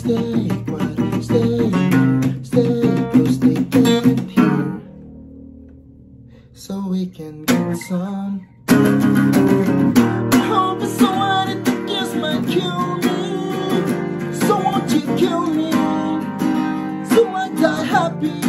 stay quiet, stay acoustic and pure, so we can get some. I hope it's someone that just might kill me, so won't you kill me, so I die happy.